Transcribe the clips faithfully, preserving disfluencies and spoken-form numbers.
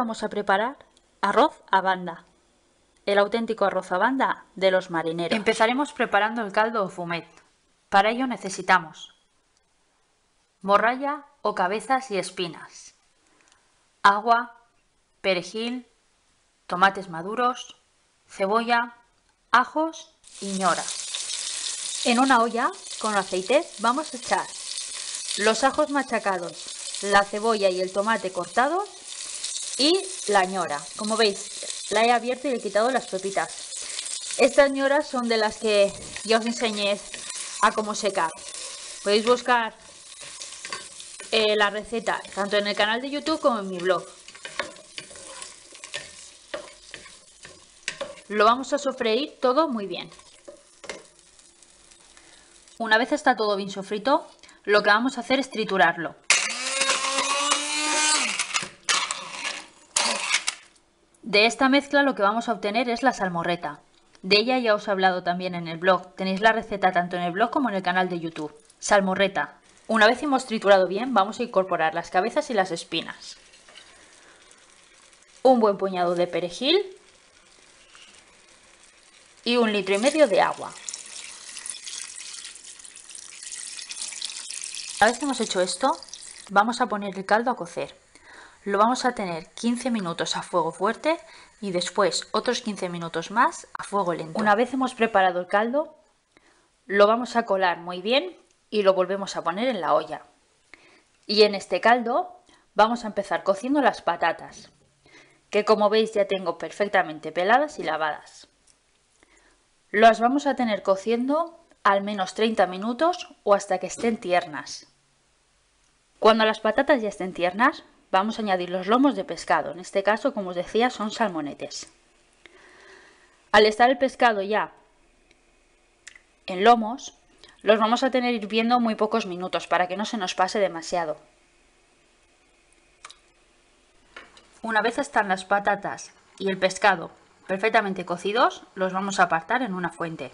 vamos a preparar arroz a banda, el auténtico arroz a banda de los marineros. Empezaremos preparando el caldo o fumet. Para ello necesitamos morralla o cabezas y espinas, agua, perejil, tomates maduros, cebolla, ajos y ñora. En una olla con aceite vamos a echar los ajos machacados, la cebolla y el tomate cortados y la ñora. Como veis, la he abierto y le he quitado las pepitas. Estas ñoras son de las que ya os enseñé a cómo secar. Podéis buscar eh, la receta tanto en el canal de YouTube como en mi blog. Lo vamos a sofreír todo muy bien. Una vez está todo bien sofrito, lo que vamos a hacer es triturarlo. De esta mezcla lo que vamos a obtener es la salmorreta. De ella ya os he hablado también en el blog. Tenéis la receta tanto en el blog como en el canal de YouTube. Salmorreta. Una vez hemos triturado bien, vamos a incorporar las cabezas y las espinas. Un buen puñado de perejil y un litro y medio de agua. Una vez que hemos hecho esto, vamos a poner el caldo a cocer. Lo vamos a tener quince minutos a fuego fuerte y después otros quince minutos más a fuego lento. Una vez hemos preparado el caldo, lo vamos a colar muy bien y lo volvemos a poner en la olla. Y en este caldo vamos a empezar cociendo las patatas, que como veis ya tengo perfectamente peladas y lavadas. Las vamos a tener cociendo al menos treinta minutos o hasta que estén tiernas. Cuando las patatas ya estén tiernas, vamos a añadir los lomos de pescado. En este caso, como os decía, son salmonetes. Al estar el pescado ya en lomos, los vamos a tener hirviendo muy pocos minutos para que no se nos pase demasiado. Una vez están las patatas y el pescado perfectamente cocidos, los vamos a apartar en una fuente.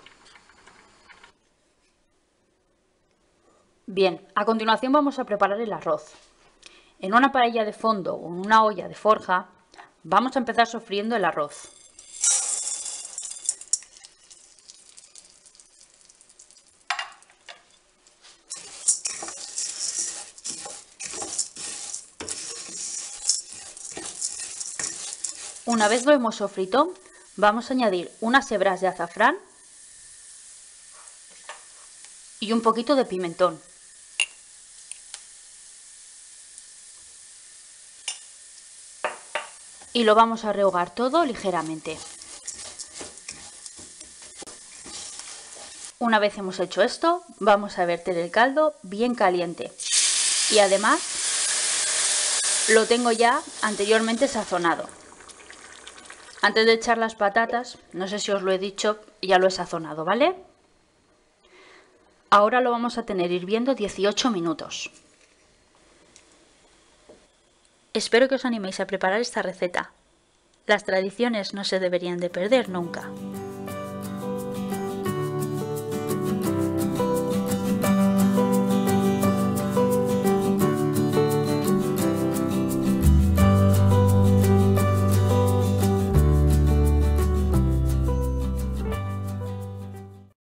Bien, a continuación vamos a preparar el arroz. En una paella de fondo o en una olla de forja vamos a empezar sofriendo el arroz. Una vez lo hemos sofrito, vamos a añadir unas hebras de azafrán y un poquito de pimentón. Y lo vamos a rehogar todo ligeramente. Una vez hemos hecho esto, vamos a verter el caldo bien caliente. Y además lo tengo ya anteriormente sazonado. Antes de echar las patatas, no sé si os lo he dicho, ya lo he sazonado, ¿vale? Ahora lo vamos a tener hirviendo dieciocho minutos. Espero que os animéis a preparar esta receta. Las tradiciones no se deberían de perder nunca.